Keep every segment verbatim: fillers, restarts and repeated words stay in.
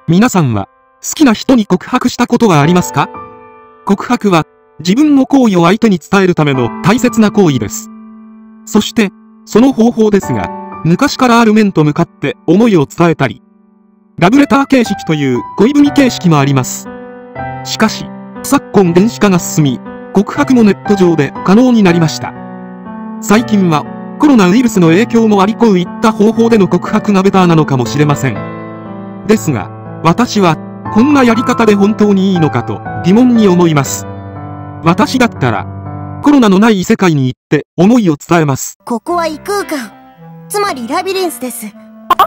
皆さんは、好きな人に告白したことはありますか？告白は、自分の好意を相手に伝えるための大切な行為です。そして、その方法ですが、昔からある面と向かって思いを伝えたり、ラブレター形式という恋文形式もあります。しかし、昨今電子化が進み、告白もネット上で可能になりました。最近は、コロナウイルスの影響もありこういった方法での告白がベターなのかもしれません。ですが、私は、こんなやり方で本当にいいのかと疑問に思います。私だったら、コロナのない異世界に行って思いを伝えます。 ここは異空間、つまりラビリンスです。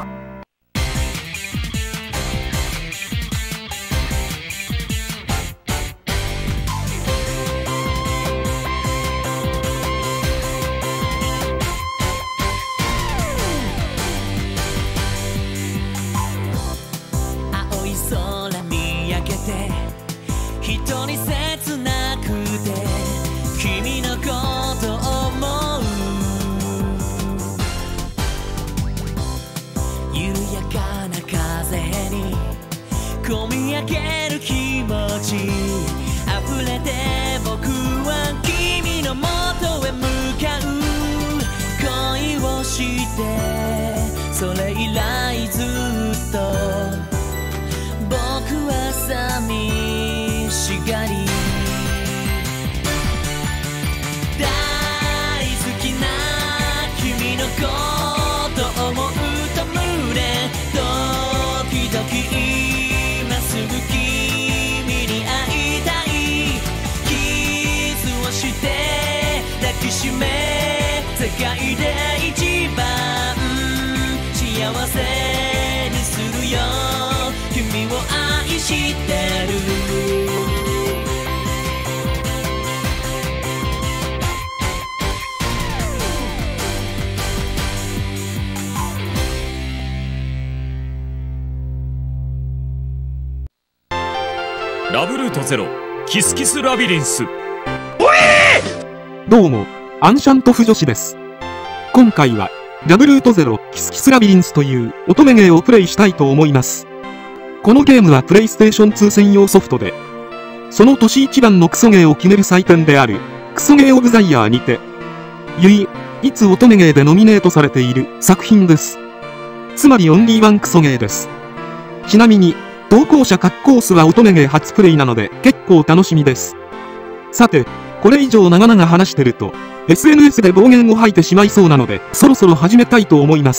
青い空見上げて人に切なくて君のこと思う緩やかな風に込み上げる気持ち溢れて僕は君の元へ向かう恋をしてそれ以来ずっと僕は寂しがり大好きな君のこと思うと胸ドキドキ今すぐ君に会いたいキスをして抱きしめ世界で一番幸せにするよ君を愛してるラブルートゼロキスキスラビリンス。 どうも、アンシャントフ女子です。今回は、ラブルートゼロキスキスラビリンスという乙女ゲーをプレイしたいと思います。このゲームはプレイステーションツー専用ソフトで、その年一番のクソゲーを決める祭典である、クソゲーオブザイヤーにて、唯一乙女ゲーでノミネートされている作品です。つまりオンリーワンクソゲーです。ちなみに、投稿者カッコースは乙女ゲー初プレイなので結構楽しみです。さて、これ以上長々話してると、エスエヌエス で暴言を吐いてしまいそうなので、そろそろ始めたいと思います。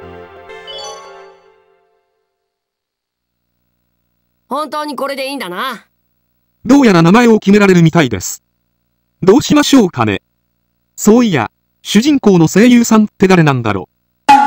本当にこれでいいんだな。 どうやら名前を決められるみたいです。どうしましょうかね。そういや、主人公の声優さんって誰なんだろう。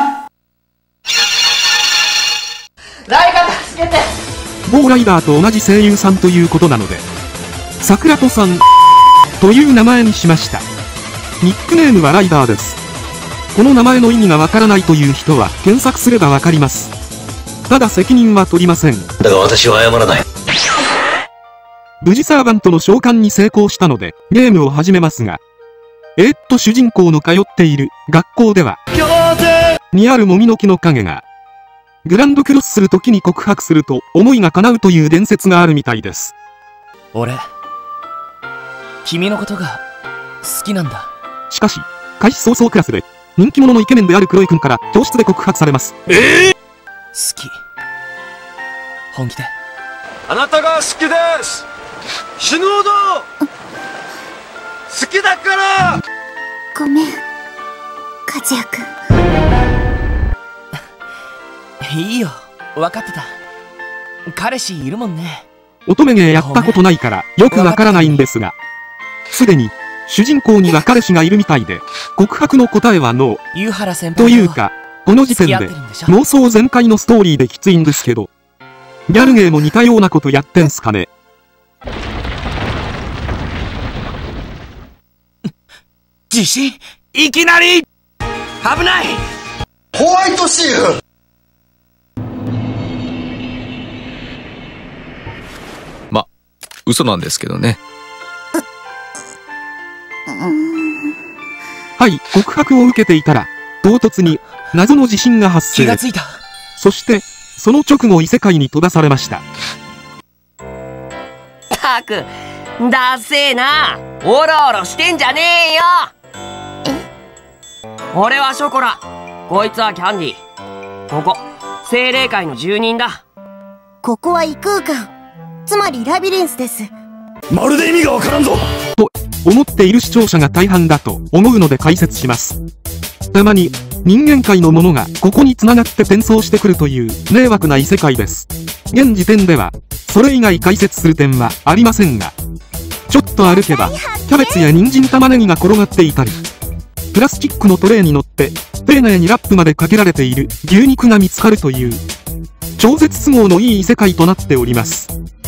ライガー助けて。 某ライダーと同じ声優さんということなので、桜戸さんという名前にしました。ニックネームはライダーです。この名前の意味がわからないという人は検索すればわかります。ただ責任は取りません。 だが私は謝らない。 無事サーバントの召喚に成功したのでゲームを始めますが、えー、っと主人公の通っている学校ではにあるもみの木の影がグランドクロスするときに告白すると思いが叶うという伝説があるみたいです。 俺、君のことが好きなんだ。 しかし、開始早々クラスで人気者のイケメンである黒井くんから教室で告白されます。 えー、好き。本気で。 あなたが好きです。死ぬほど好きだから。 ごめん、和也くん。 いいよ、分かってた。彼氏いるもんね。 乙女ゲーやったことないからよくわからないんですが、すでに主人公には彼氏がいるみたいで、告白の答えはノー。 湯原先輩というか、この時点で妄想全開のストーリーできついんですけど、ギャルゲーも似たようなことやってんすかね。 地震いきなり危ない。 ホワイトシール。 ま、嘘なんですけどね。 はい、告白を受けていたら、唐突に謎の地震が発生。 気がついた。 そして、 その直後異世界に飛ばされました。 たく、だせえな。オロオロしてんじゃねえよ。俺はショコラ、こいつはキャンディー。ここ精霊界の住人だ。 ここは異空間、つまりラビリンスです。 まるで意味がわからんぞと思っている視聴者が大半だと思うので解説します。たまに人間界のものがここに繋がって転送してくるという迷惑な異世界です。現時点ではそれ以外解説する点はありませんが、ちょっと歩けばキャベツや人参玉ねぎが転がっていたり、プラスチックのトレーに乗って丁寧にラップまでかけられている牛肉が見つかるという超絶都合のいい異世界となっております。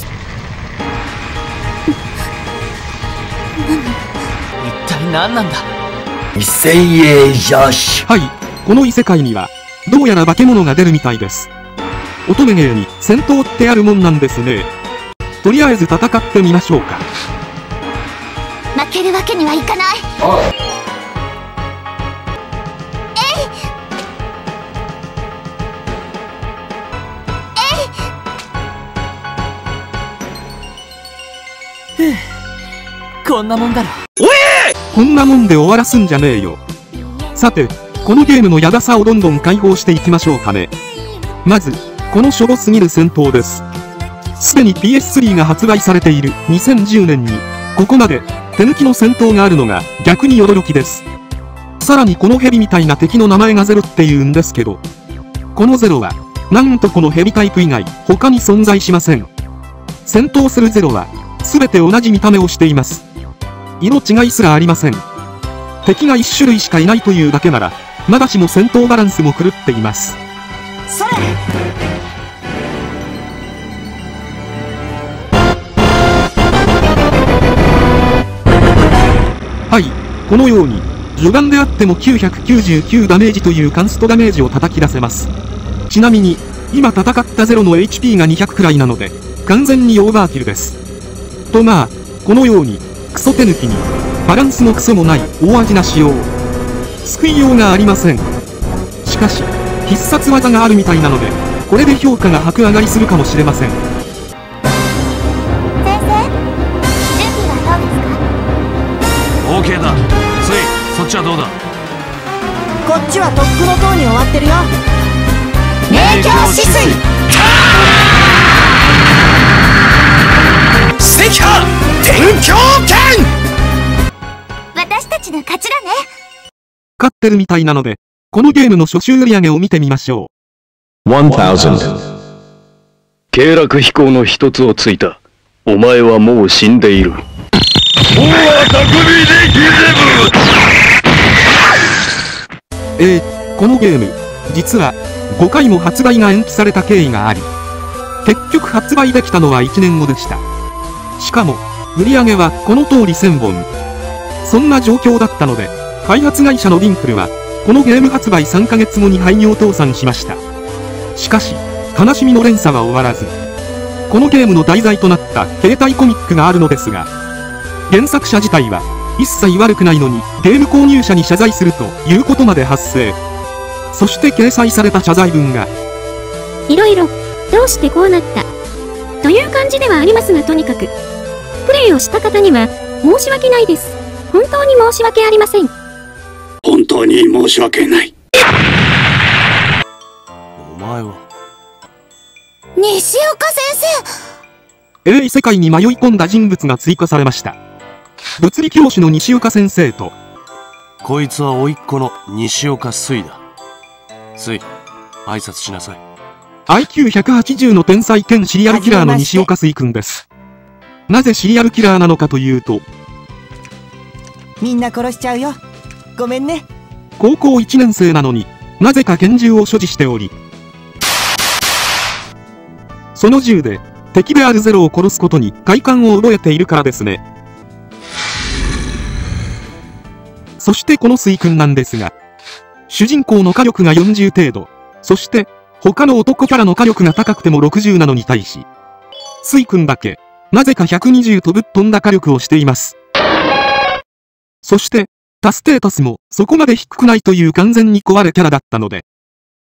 一体何なんだ。 異星へよし。 はい、この異世界にはどうやら化け物が出るみたいです。乙女芸に戦闘ってあるもんなんですね。とりあえず戦ってみましょうか。 負けるわけにはいかない。 こんなもんだろ。 こんなもんで終わらすんじゃねえよ。さて、このゲームのやださをどんどん解放していきましょうかね。まず、このしょぼすぎる戦闘です。すでに ピーエススリー が発売されているにせんじゅうねんに、ここまで手抜きの戦闘があるのが逆に驚きです。さらにこのヘビみたいな敵の名前がゼロって言うんですけど、このゼロは、なんとこのヘビタイプ以外、他に存在しません。戦闘するゼロは、すべて同じ見た目をしています。色違いすらありません。敵が一種類しかいないというだけなら、まだしも戦闘バランスも狂っています。 それ。 はい、このように、序盤であってもきゅうひゃくきゅうじゅうきゅうダメージというカンストダメージを叩き出せます。ちなみに、今戦ったゼロの エイチピー がにひゃくくらいなので、完全にオーバーキルです。とまあ、このように、クソ手抜きに、バランスのクソもない大味な仕様。救いようがありません。しかし、必殺技があるみたいなので、これで評価が爆上がりするかもしれません。 先生、準備はどうですか？ OK だ。スイ、そっちはどうだ。 こっちはとっくの塔に終わってるよ。明鏡止水。 赤波天狂剣。 私たちの勝ちだね。 勝ってるみたいなので、このゲームの初週売り上げを見てみましょう。 せん。経絡飛行の一つをついた。お前はもう死んでいる。 えー、このゲーム、実はごかいも発売が延期された経緯があり、結局発売できたのはいちねんごでした。しかも、売り上げはこの通りせんぼん。そんな状況だったので、開発会社のリンクルは、このゲーム発売さんかげつごに廃業倒産しました。しかし、悲しみの連鎖は終わらず、このゲームの題材となった携帯コミックがあるのですが、原作者自体は一切悪くないのにゲーム購入者に謝罪するということまで発生。そして掲載された謝罪文が、 いろいろ、どうしてこうなった、という感じではありますが、とにかく、プレイをした方には申し訳ないです。本当に申し訳ありません。 本当に申し訳ない。 お前は西岡先生。えー、異世界に迷い込んだ人物が追加されました。物理教師の西岡先生と、 こいつは甥っ子の西岡水だ。水、挨拶しなさい。 アイキューひゃくはちじゅう の天才兼シリアルキラーの西岡水君です。なぜシリアルキラーなのかというと、 みんな殺しちゃうよ。ごめんね。 高校いちねん生なのになぜか拳銃を所持しており、その銃で敵であるゼロを殺すことに快感を覚えているからですね。そしてこの水君なんですが、主人公の火力がよんじゅう程度、そして他の男キャラの火力が高くてもろくじゅうなのに対し、水君だけなぜかひゃくにじゅうとぶっ飛んだ火力をしています。そして他ステータスもそこまで低くないという完全に壊れキャラだったので、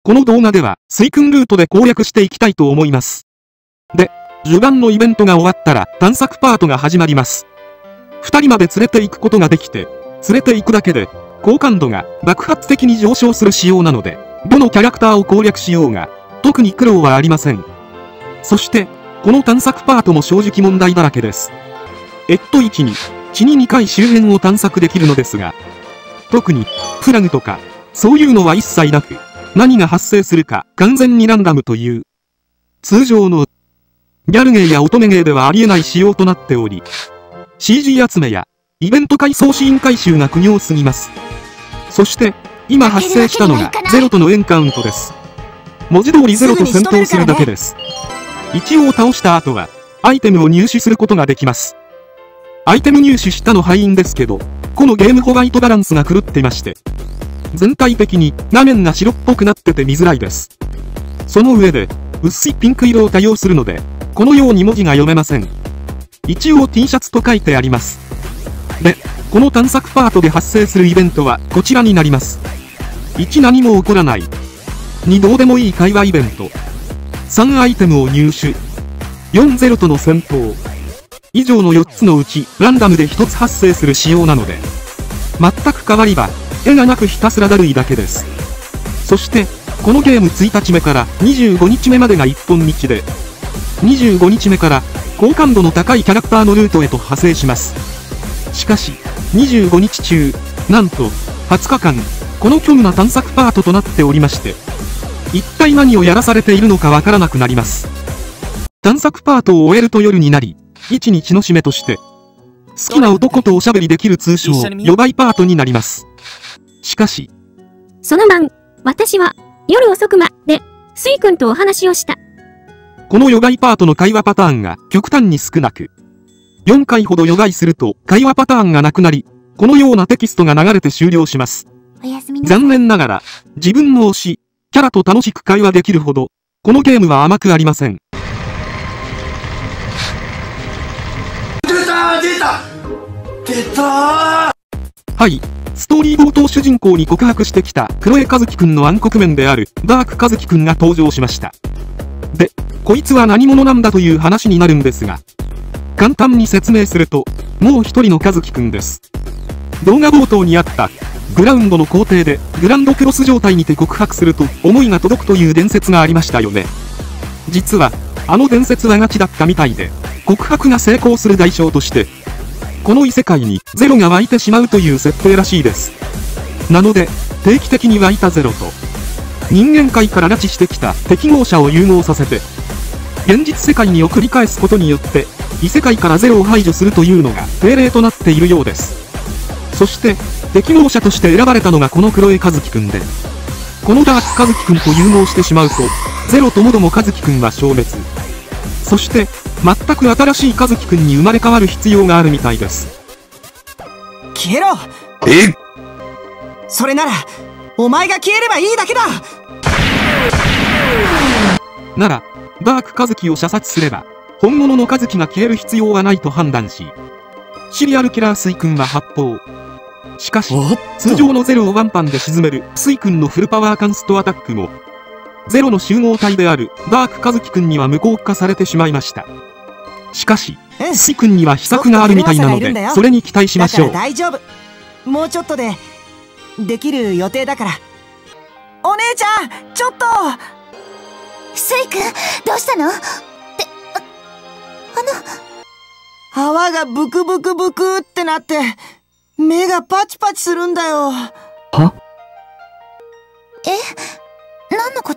この動画では、水君ルートで攻略していきたいと思います。で、序盤のイベントが終わったら探索パートが始まります。二人まで連れて行くことができて、連れて行くだけで、好感度が爆発的に上昇する仕様なので、どのキャラクターを攻略しようが、特に苦労はありません。そして、この探索パートも正直問題だらけです。えっといちに、地ににかい周辺を探索できるのですが、特に、フラグとか、そういうのは一切なく、何が発生するか完全にランダムという、通常の、ギャルゲーや乙女ゲーではありえない仕様となっており、シージー 集めや、イベント回送シーン回収が苦行すぎます。そして、今発生したのが、ゼロとのエンカウントです。文字通りゼロと戦闘するだけです。一応倒した後は、アイテムを入手することができます。アイテム入手したの敗因ですけど、このゲームホワイトバランスが狂ってまして、全体的に画面が白っぽくなってて見づらいです。その上で、薄いピンク色を多用するので、このように文字が読めません。一応 T シャツと書いてあります。で、この探索パートで発生するイベントはこちらになります。いち何も起こらない。にどうでもいい会話イベント。さんアイテムを入手。よんゼロとの戦闘。以上のよっつのうちランダムでひとつ発生する仕様なので、全く変わりは絵がなくひたすらだるいだけです。そして、このゲームついたちめからにじゅうごにちめまでが一本道で、にじゅうごにちめから好感度の高いキャラクターのルートへと派生します。しかし、にじゅうごにち中、なんと、はつかかん、この虚無な探索パートとなっておりまして、一体何をやらされているのかわからなくなります。探索パートを終えると夜になり、一日の締めとして、好きな男とおしゃべりできる通称、予売パートになります。しかし、 その晩、私は、夜遅くまで、スイ君とお話をした。 この予売パートの会話パターンが極端に少なく、よんかいほど予売すると会話パターンがなくなり、このようなテキストが流れて終了します。残念ながら、自分の推し、キャラと楽しく会話できるほど、このゲームは甘くありません。 出た出た出たはい、ストーリー冒頭主人公に告白してきた黒江和樹くんの暗黒面であるダーク和樹くんが登場しました。で、こいつは何者なんだという話になるんですが、簡単に説明すると、もう一人の和樹くんです。動画冒頭にあったグラウンドの校庭でグランドクロス状態にて告白すると思いが届くという伝説がありましたよね。実はあの伝説はガチだったみたいで、告白が成功する代償としてこの異世界にゼロが湧いてしまうという設定らしいです。なので定期的に湧いたゼロと人間界から拉致してきた適合者を融合させて現実世界に送り返すことによって異世界からゼロを排除するというのが定例となっているようです。そして適合者として選ばれたのがこの黒江和樹くんで、このダーク和樹くんと融合してしまうとゼロともども和樹くんは消滅。そして全く新しい和樹くんに生まれ変わる必要があるみたいです。 消えろ。 えそれならお前が消えればいいだけだ。 ならダーク和樹を射殺すれば本物の和樹が消える必要はないと判断し、シリアルキラースイ君は発砲。しかし通常のゼロをワンパンで沈めるスイ君のフルパワーカンストアタックもゼロの集合体であるダーク和樹君には無効化されてしまいました。しかしスイ君には秘策があるみたいなので、それに期待しましょう。 だから大丈夫。もうちょっとでできる予定だから。お姉ちゃんちょっと。 スイ君どうしたの？ってあ、あの泡がブクブクブクってなって目がパチパチするんだよ。は？ え？何のこと？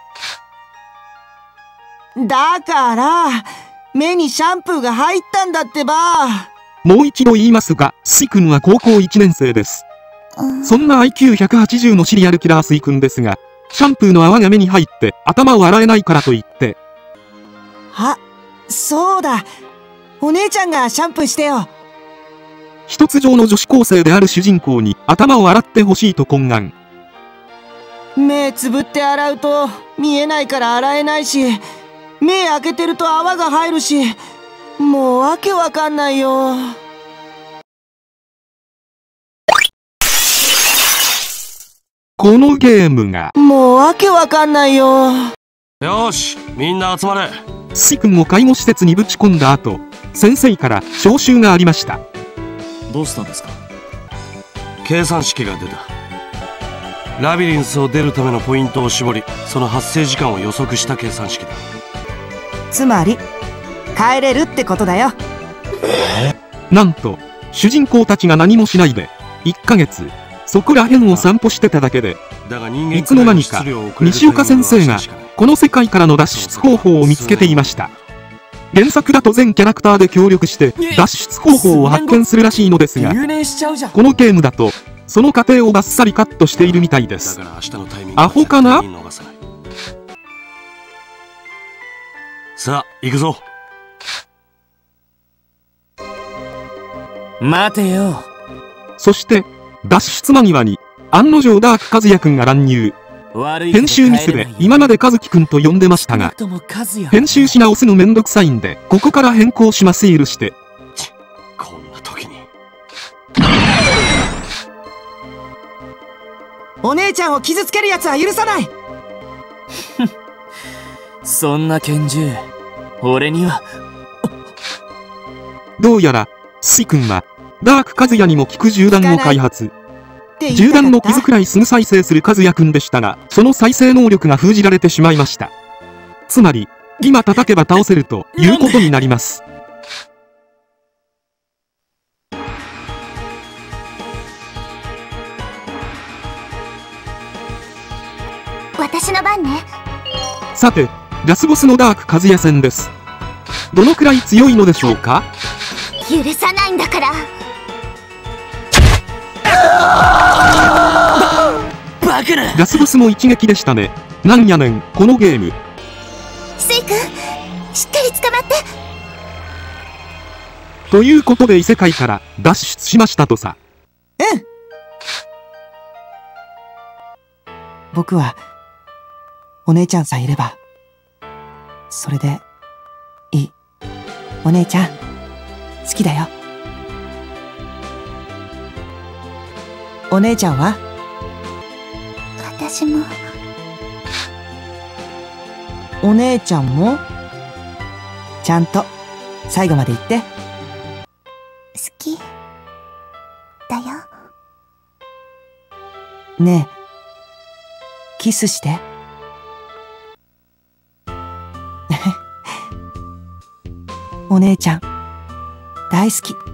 だから目にシャンプーが入ったんだってば。 もう一度言いますが、スイ君は高校いちねん生です。うん、そんな アイキューひゃくはちじゅう のシリアルキラースイ君ですが、シャンプーの泡が目に入って頭を洗えないからといって。 あ、そうだ。お姉ちゃんがシャンプーしてよ。 一つ上の女子高生である主人公に頭を洗ってほしいと懇願。 目つぶって洗うと見えないから洗えないし、目開けてると泡が入るし、もうわけわかんないよ。 このゲームが。 もうわけわかんないよ。 よし、みんな集まれ。 スイ君を介護施設にぶち込んだ後、先生から招集がありました。 どうしたんですか？ 計算式が出た。ラビリンスを出るためのポイントを絞り、その発生時間を予測した計算式だ。 つまり帰れるってことだよ。 なんと主人公たちが何もしないでいっかげつそこら辺を散歩してただけで、いつの間にか西岡先生がこの世界からの脱出方法を見つけていました。原作だと全キャラクターで協力して脱出方法を発見するらしいのですが、このゲームだとその過程をバッサリカットしているみたいです。アホかな？ さあ行くぞ。 待てよ。 そして脱出間際に案の定ダーク和也くんが乱入。編集ミスで今まで和樹くんと呼んでましたが、編集し直すのめんどくさいんでここから変更します許して。 こんな時にお姉ちゃんを傷つけるやつは許さない。 そんな拳銃俺には。 どうやらスイ君はダーク和也にも効く銃弾を開発。銃弾の傷くらいすぐ再生する和也くんでしたが、その再生能力が封じられてしまいました。つまり今叩けば倒せるということになります。 私の番ね。 さてラスボスのダーク和也戦です。どのくらい強いのでしょうか？ 許さないんだから。 バカな。 ラスボスも一撃でしたね。なんやねんこのゲーム。 スイ君しっかり捕まって。 ということで異世界から脱出しましたとさ。 うん。僕はお姉ちゃんさえいればそれでいい。お姉ちゃん好きだよ。お姉ちゃんは？ 私も。 お姉ちゃんもちゃんと最後まで言って。 好きだよ。 ねえキスして。お姉ちゃん大好き。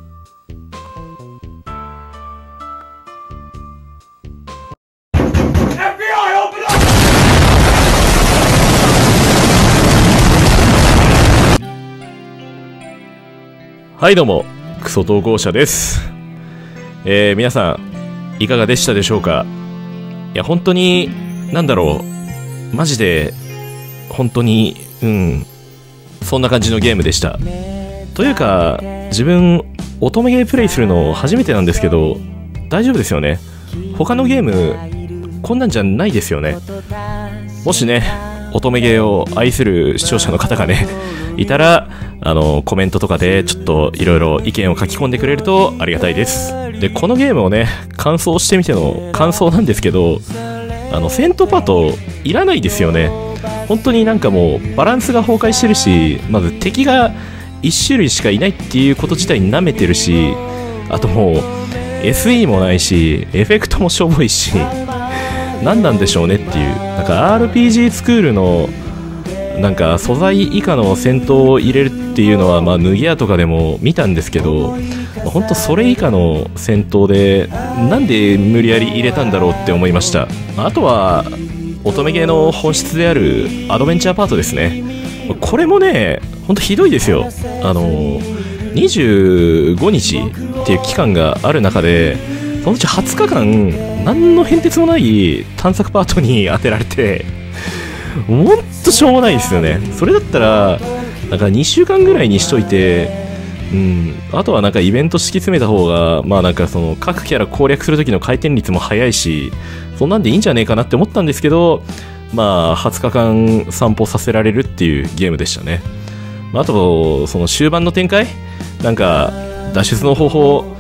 はいどうもクソ投稿者です。えー、皆さんいかがでしたでしょうか。いや本当になんだろう、マジで本当にうんそんな感じのゲームでした。というか自分乙女ゲープレイするの初めてなんですけど大丈夫ですよね。他のゲームこんなんじゃないですよね。もしね乙女ゲーを愛する視聴者の方がねいたらあのコメントとかでちょっといろいろ意見を書き込んでくれるとありがたいです。でこのゲームをね感想してみての感想なんですけど、あの戦闘パートいらないですよね。本当になんかもうバランスが崩壊してるし、まず敵がいち種類しかいないっていうこと自体に舐めてるし、あともう エスイー もないしエフェクトもしょぼいし何なんでしょうねっていう、なんか アールピージー スクールのなんか素材以下の戦闘を入れるっていうのはまあ脱ぎ屋とかでも見たんですけど、本当それ以下の戦闘でなんで無理やり入れたんだろうって思いました。あとは乙女ゲーの本質であるアドベンチャーパートですね。これもねほんとひどいですよ。あのにじゅうごにちっていう期間がある中でそのうちはつかかん何の変哲もない探索パートに当てられてほんとしょうもないですよね。それだったらなんかにしゅうかんぐらいにしといて、うん、あとはなんかイベント敷き詰めた方がまあなんかその各キャラ攻略する時の回転率も速いしそんなんでいいんじゃねえかなって思ったんですけど、まあはつかかん散歩させられるっていうゲームでしたね。あとその終盤の展開なんか脱出の方法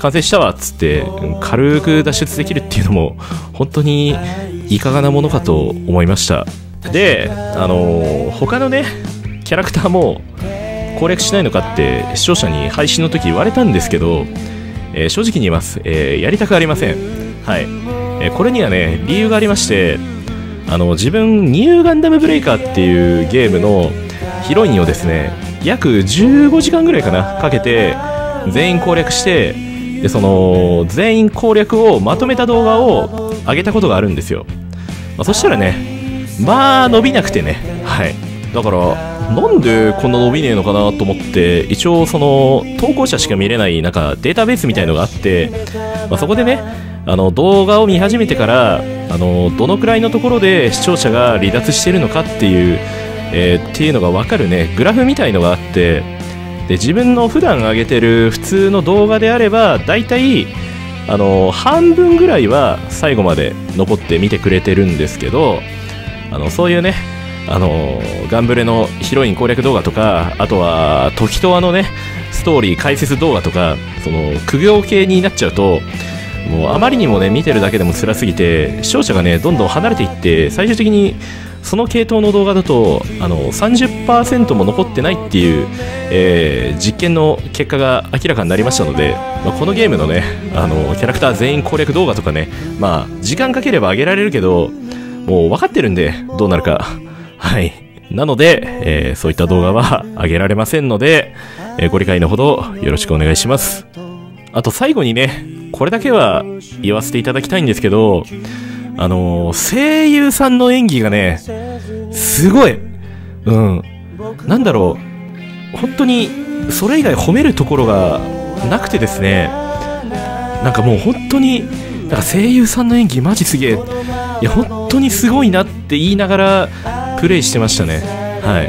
完成したわっつって軽く脱出できるっていうのも本当にいかがなものかと思いました。で、あのー、他のねキャラクターも攻略しないのかって視聴者に配信の時言われたんですけど、えー、正直に言います、えー、やりたくありません。はい、えー、これにはね理由がありまして、あの自分ニューガンダムブレイカーっていうゲームのヒロインをですね約じゅうごじかんぐらいかなかけて全員攻略して、でその全員攻略をまとめた動画を上げたことがあるんですよ。まあ、そしたらねまあ伸びなくてね、はい、だからなんでこんな伸びねえのかなと思って、一応その投稿者しか見れないなんかデータベースみたいのがあって、まあ、そこでねあの動画を見始めてからあのどのくらいのところで視聴者が離脱してるのかっていう、えー、っていうのが分かるねグラフみたいのがあって、で自分の普段上げてる普通の動画であればだいたいあの半分ぐらいは最後まで残って見てくれてるんですけど、あのそういうねあのガンブレのヒロイン攻略動画とか、あとは時とわのねストーリー解説動画とか、その苦行系になっちゃうともうあまりにもね見てるだけでも辛すぎて視聴者がねどんどん離れていって、最終的にその系統の動画だとあの さんじゅっパーセント も残ってないっていう、えー、実験の結果が明らかになりましたので、まあ、このゲームのねあのキャラクター全員攻略動画とかね、まあ時間かければ上げられるけどもう分かってるんでどうなるか。はい。なので、えー、そういった動画は上げられませんので、えー、ご理解のほどよろしくお願いします。あと最後にね、これだけは言わせていただきたいんですけど、あのー、声優さんの演技がね、すごい、うん、なんだろう、本当にそれ以外褒めるところがなくてですね、なんかもう本当に、なんか声優さんの演技マジすげえ、いや本当にすごいなって言いながら、プレイしてましたね。はい。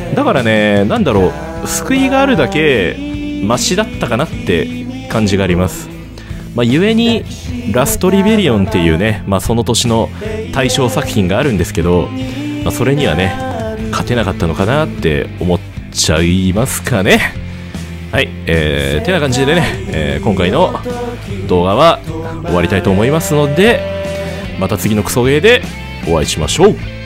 だからね、なんだろう、救いがあるだけマシだったかなって感じがあります。まあ、ゆえにラストリベリオンっていうね、まあ、その年の大賞作品があるんですけど、まあ、それにはね勝てなかったのかなって思っちゃいますかね。はい、えー、てな感じでね、えー、今回の動画は終わりたいと思いますので、また次のクソゲーでお会いしましょう。